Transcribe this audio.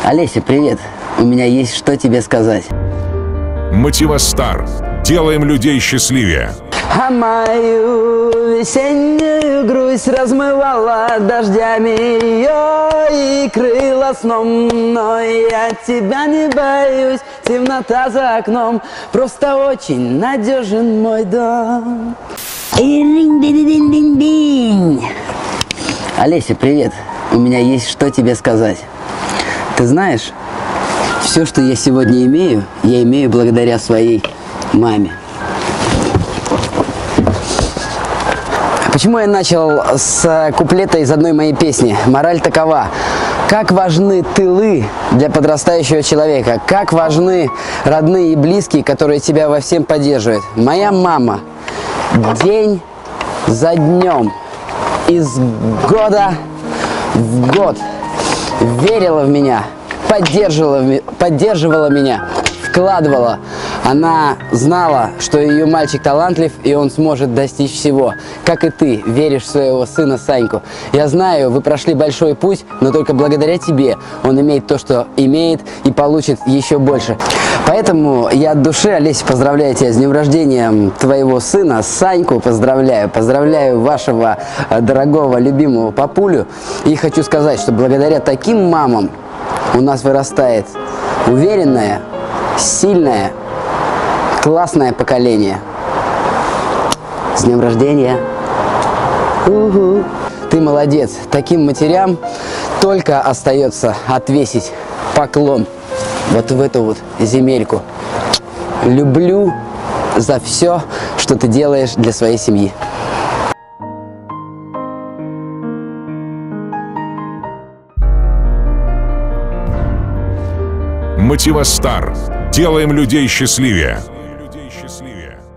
Олеся, привет. У меня есть что тебе сказать. Мотивастар. Делаем людей счастливее. А мою весеннюю грусть размывала дождями ее и крыла сном. Но я тебя не боюсь, темнота за окном, просто очень надежен мой дом. Олеся, привет. У меня есть что тебе сказать. Ты знаешь, все, что я сегодня имею, я имею благодаря своей маме. Почему я начал с куплета из одной моей песни? Мораль такова. Как важны тылы для подрастающего человека, как важны родные и близкие, которые тебя во всем поддерживают. Моя мама день за днем, из года в год верила в меня, поддерживала меня, вкладывала. Она знала, что ее мальчик талантлив, и он сможет достичь всего. Как и ты веришь в своего сына Саньку. Я знаю, вы прошли большой путь, но только благодаря тебе он имеет то, что имеет, и получит еще больше. Поэтому я от души, Олеся, поздравляю тебя с днем рождения твоего сына Саньку. Поздравляю. Поздравляю вашего дорогого, любимого папулю. И хочу сказать, что благодаря таким мамам у нас вырастает уверенное, сильное, классное поколение. С днем рождения! Ты молодец. Таким матерям только остается отвесить поклон вот в эту вот земельку. Люблю за все, что ты делаешь для своей семьи. Мотивастар. Делаем людей счастливее.